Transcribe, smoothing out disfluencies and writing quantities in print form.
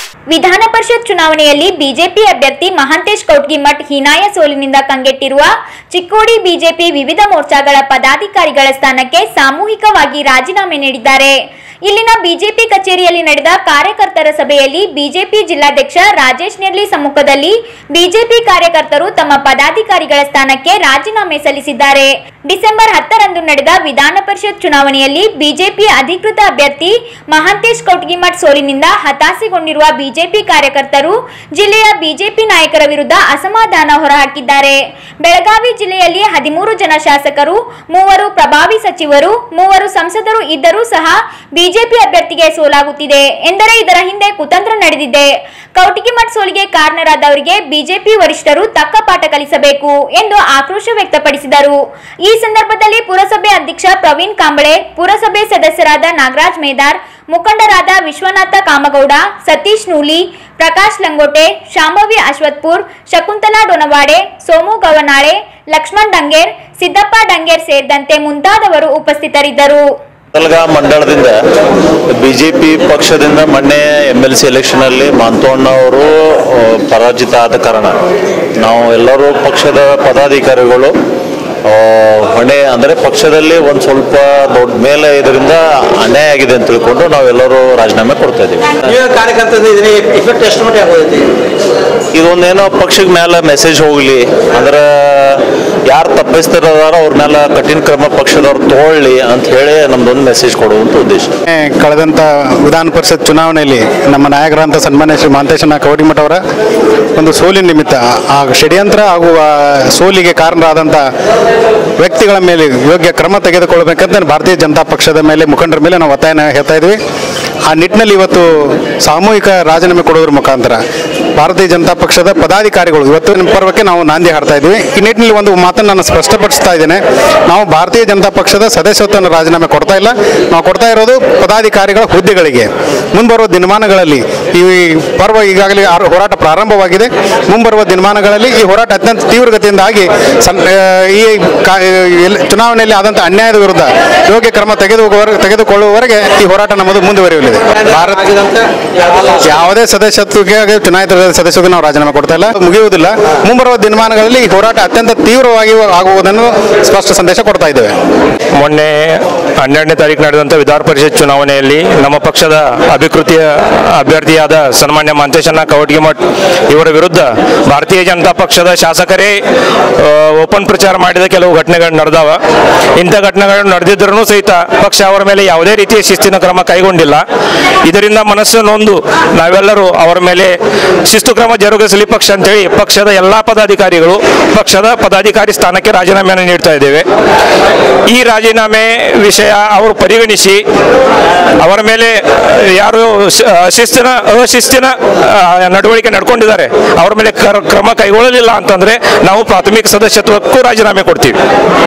ವಿಧಾನ ಪರಿಷತ್ ಚುನಾವಣೆಯಲ್ಲಿ ಬಿಜೆಪಿ ಅಭ್ಯರ್ಥಿ ಮಹಾಂತೇಶ್ ಕೌಟ್ಗಿಮಠ್ ಹೀನಾಯ ಸೋಲಿನಿಂದ ಕಂಗೆಟ್ಟಿರುವ ಚಿಕ್ಕೋಡಿ ಬಿಜೆಪಿ ವಿವಿಧ ಮೋರ್ಚಾಗಳ ಪದಾಧಿಕಾರಿಗಳ ಸ್ಥಾನಕ್ಕೆ ಸಾಮೂಹಿಕವಾಗಿ ರಾಜೀನಾಮೆ ನೀಡಿದ್ದಾರೆ. ಇಲ್ಲಿನ ಬಿಜೆಪಿ ಕಚೇರಿಯಲ್ಲಿ ನಡೆದ ಕಾರ್ಯಕರ್ತರ ಸಭೆಯಲ್ಲಿ ಬಿಜೆಪಿ ಜಿಲ್ಲಾಧ್ಯಕ್ಷ ರಾಜೇಶ್ ನೆರ್ಲಿ ಸಮ್ಮುಖದಲ್ಲಿ ಬಿಜೆಪಿ ಕಾರ್ಯಕರ್ತರು ತಮ್ಮ ಪದಾಧಿಕಾರಿಗಳ ಸ್ಥಾನಕ್ಕೆ ರಾಜೀನಾಮೆ ಸಲ್ಲಿಸಿದ್ದಾರೆ. ಡಿಸೆಂಬರ್ 10ರಂದು ನಡೆದ ವಿಧಾನ ಪರಿಷತ್ ಚುನಾವಣೆಯಲ್ಲಿ ಬಿಜೆಪಿ ಅಧಿಕೃತ ಅಭ್ಯರ್ಥಿ ಮಹಾಂತೇಶ್ ಕೌಟ್ಗಿಮಠ್ ಸೋಲಿನಿಂದ ಹತಾಶೆಗೊಂಡಿರುವ ಬಿಜೆಪಿ ಕಾರ್ಯಕರ್ತರು ಜಿಲ್ಲೆಯ ಬಿಜೆಪಿ ನಾಯಕರ ವಿರುದ್ಧ ಅಸಮಾಧಾನ ಹೊರಹಾಕಿದ್ದಾರೆ. ಬೆಳಗಾವಿ ಜಿಲ್ಲೆಯಲ್ಲಿ 13 ಜನ ಶಾಸಕರು, 3 ಪ್ರಭಾವಿ ಸಚಿವರು, 3 ಸಂಸದರು ಇದ್ದರೂ ಸಹ ಬಿಜೆಪಿ ಅಭ್ಯರ್ಥಿಗೆ ಸೋಲಾಗುತ್ತಿದೆ ಎಂದರೆ ಇದರ ಹಿಂದೆ ಕುತಂತ್ರ ನಡೆದಿದೆ. ಕೌಟ್ಗಿಮಠ್ ಸೋಲಿಗೆ ಕಾರಣರಾದವರಿಗೆ ಬಿಜೆಪಿ ವರಿಷ್ಠರು ತಕ್ಕ ಪಾಠ ಕಲಿಸಬೇಕು ಎಂದು ಆಕ್ರೋಶ ವ್ಯಕ್ತಪಡಿಸಿದರು. ಈ ಸಂದರ್ಭದಲ್ಲಿ ಪುರಸಭೆ ಅಧ್ಯಕ್ಷ ಪ್ರವೀಣ್ ಕಾಂಬಳೆ, ಪುರಸಭೆ ಸದಸ್ಯರಾದ ನಾಗರಾಜ್ ಮೇದಾರ್, ಮುಖಂಡರಾದ ವಿಶ್ವನಾಥ ಕಾಮಗೌಡ, ಸತೀಶ್ ನೂಲಿ, ಪ್ರಕಾಶ್ ಲಂಗೋಟೆ, ಶಾಂಭವಿ ಅಶ್ವತ್ಪುರ್, ಶಕುಂತಲಾ ಡೊನವಾಡೆ, ಸೋಮು ಗವನಾಳೆ, ಲಕ್ಷ್ಮಣ್ ಡಂಗೇರ್, ಸಿದ್ದಪ್ಪ ಡಂಗೇರ್ ಸೇರಿದಂತೆ ಮುಂತಾದವರು ಉಪಸ್ಥಿತರಿದ್ದರು. ಮಂಡಳದಿಂದ ಬಿಜೆಪಿ ಪಕ್ಷದಿಂದ ಮೊನ್ನೆ MLC ಎಲೆಕ್ಷನ್ ಅಲ್ಲಿ ಮಾಂತೋಣ್ಣ ಅವರು ಪರಾಜಿತ ಆದ ಕಾರಣ ನಾವು ಎಲ್ಲರೂ ಪಕ್ಷದ ಪದಾಧಿಕಾರಿಗಳು ಹೊಣೆ ಅಂದರೆ ಪಕ್ಷದಲ್ಲಿ ಒಂದು ಸ್ವಲ್ಪ ದೊಡ್ಡ ಮೇಲೆ ಇದರಿಂದ ಅನ್ಯಾಯ ಆಗಿದೆ ಅಂತ ತಿಳ್ಕೊಂಡು ನಾವೆಲ್ಲರೂ ರಾಜೀನಾಮೆ ಕೊಡ್ತಾ ಇದ್ದೀವಿ. ಇದೊಂದೇನೋ ಪಕ್ಷದ ಮೇಲೆ ಮೆಸೇಜ್ ಹೋಗ್ಲಿ, ಅಂದ್ರೆ ಯಾರು ತಪ್ಪಿಸ್ತಿರೋದಾರ ಅವ್ರ ಮೇಲೆ ಕಠಿಣ ಕ್ರಮ ಪಕ್ಷದವ್ರು ತಗೊಳ್ಳಿ ಅಂತ ಹೇಳಿ ನಮ್ದೊಂದು ಮೆಸೇಜ್ ಕೊಡುವಂತ ಉದ್ದೇಶ. ಕಳೆದಂತ ವಿಧಾನ ಪರಿಷತ್ ಚುನಾವಣೆಯಲ್ಲಿ ನಮ್ಮ ನಾಯಕರಂತ ಸನ್ಮಾನ್ಯ ಶ್ರೀ ಮಹಾಂತೇಶ ಕೌಟ್ಗಿಮಠ್ ಅವರ ಒಂದು ಸೋಲಿನ ನಿಮಿತ್ತ ಆ ಷಡ್ಯಂತ್ರ ಹಾಗೂ ಸೋಲಿಗೆ ಕಾರಣರಾದಂಥ ವ್ಯಕ್ತಿಗಳ ಮೇಲೆ ಯೋಗ್ಯ ಕ್ರಮ ತೆಗೆದುಕೊಳ್ಳಬೇಕಂತ ಭಾರತೀಯ ಜನತಾ ಪಕ್ಷದ ಮೇಲೆ ಮುಖಂಡರ ಮೇಲೆ ನಾವು ಒತ್ತಾಯನ ಹೇಳ್ತಾ ಇದ್ವಿ. ಆ ನಿಟ್ಟಿನಲ್ಲಿ ಇವತ್ತು ಸಾಮೂಹಿಕ ರಾಜೀನಾಮೆ ಕೊಡೋದ್ರ ಮುಖಾಂತರ ಭಾರತೀಯ ಜನತಾ ಪಕ್ಷದ ಪದಾಧಿಕಾರಿಗಳು ಇವತ್ತು ಪರ್ವಕ್ಕೆ ನಾವು ನಾಂದಿ ಹಾಡ್ತಾ ಇದ್ವಿ. ಈ ನಿಟ್ಟಿನಲ್ಲಿ ಒಂದು ಮಾತನ್ನು ನಾನು ಸ್ಪಷ್ಟಪಡಿಸ್ತಾ ಇದ್ದೇನೆ. ನಾವು ಭಾರತೀಯ ಜನತಾ ಪಕ್ಷದ ಸದಸ್ಯತ್ವವನ್ನು ರಾಜೀನಾಮೆ ಕೊಡ್ತಾ ಇಲ್ಲ. ನಾವು ಕೊಡ್ತಾ ಇರೋದು ಪದಾಧಿಕಾರಿಗಳ ಹುದ್ದೆಗಳಿಗೆ. ಮುಂಬರುವ ದಿನಮಾನಗಳಲ್ಲಿ ಈ ಪರ್ವ ಈಗಾಗಲೇ ಹೋರಾಟ ಪ್ರಾರಂಭವಾಗಿದೆ. ಮುಂಬರುವ ದಿನಮಾನಗಳಲ್ಲಿ ಈ ಹೋರಾಟ ಅತ್ಯಂತ ತೀವ್ರಗತಿಯಿಂದ ಆಗಿ ಈ ಚುನಾವಣೆಯಲ್ಲಿ ಆದಂಥ ಅನ್ಯಾಯದ ವಿರುದ್ಧ ಯೋಗ್ಯ ಕ್ರಮ ತೆಗೆದುಕೊಳ್ಳುವವರೆಗೆ ಈ ಹೋರಾಟ ನಮ್ಮದು ಮುಂದುವರಿಯಲಿದೆ. ಯಾವುದೇ ಸದಸ್ಯತ್ವಕ್ಕೆ ಚುನಾಯಿತ ಸದಸ್ಯತ್ವ ನಾವು ರಾಜೀನಾಮೆ ಕೊಡ್ತಾ ಇಲ್ಲ, ಮುಗಿಯುವುದಿಲ್ಲ. ಮುಂಬರುವ ದಿನಮಾನಗಳಲ್ಲಿ ಈ ಹೋರಾಟ ಅತ್ಯಂತ ತೀವ್ರವಾಗಿ ಆಗುವುದನ್ನು ಸ್ಪಷ್ಟ ಸಂದೇಶ ಕೊಡ್ತಾ ಇದ್ದೇವೆ. ಮೊನ್ನೆ 12ನೇ ತಾರೀಕು ನಡೆದಂಥ ವಿಧಾನ ಪರಿಷತ್ ಚುನಾವಣೆಯಲ್ಲಿ ನಮ್ಮ ಪಕ್ಷದ ಅಧಿಕೃತ ಅಭ್ಯರ್ಥಿಯಾದ ಸನ್ಮಾನ್ಯ ಮಹಾಂತೇಶಣ್ಣ ಕೌಟ್ಗಿಮಠ್ ಇವರ ವಿರುದ್ಧ ಭಾರತೀಯ ಜನತಾ ಪಕ್ಷದ ಶಾಸಕರೇ ಓಪನ್ ಪ್ರಚಾರ ಮಾಡಿದ ಕೆಲವು ಘಟನೆಗಳು ನಡೆದಾವ. ಇಂಥ ಘಟನೆಗಳು ನಡೆದಿದ್ರೂ ಸಹಿತ ಪಕ್ಷ ಅವರ ಮೇಲೆ ಯಾವುದೇ ರೀತಿಯ ಶಿಸ್ತಿನ ಕ್ರಮ ಕೈಗೊಂಡಿಲ್ಲ. ಇದರಿಂದ ಮನಸ್ಸು ನೊಂದು ನಾವೆಲ್ಲರೂ ಅವರ ಮೇಲೆ ಶಿಸ್ತು ಕ್ರಮ ಜರುಗಿಸಲಿ ಪಕ್ಷ ಅಂತೇಳಿ ಪಕ್ಷದ ಎಲ್ಲ ಪದಾಧಿಕಾರಿಗಳು ಪಕ್ಷದ ಪದಾಧಿಕಾರಿ ಸ್ಥಾನಕ್ಕೆ ರಾಜೀನಾಮೆಯನ್ನು ನೀಡ್ತಾ ಇದ್ದೇವೆ. ಈ ರಾಜೀನಾಮೆ ವಿಷಯ ಅವರು ಪರಿಗಣಿಸಿ ಅವರ ಮೇಲೆ ಯಾರು ಅಶಿಸ್ತಿನ ನಡವಳಿಕೆ ನಡ್ಕೊಂಡಿದ್ದಾರೆ ಅವರ ಮೇಲೆ ಕ್ರಮ ಕೈಗೊಳ್ಳಲಿಲ್ಲ ಅಂತಂದ್ರೆ ನಾವು ಪ್ರಾಥಮಿಕ ಸದಸ್ಯತ್ವಕ್ಕೂ ರಾಜೀನಾಮೆ ಕೊಡ್ತೀವಿ.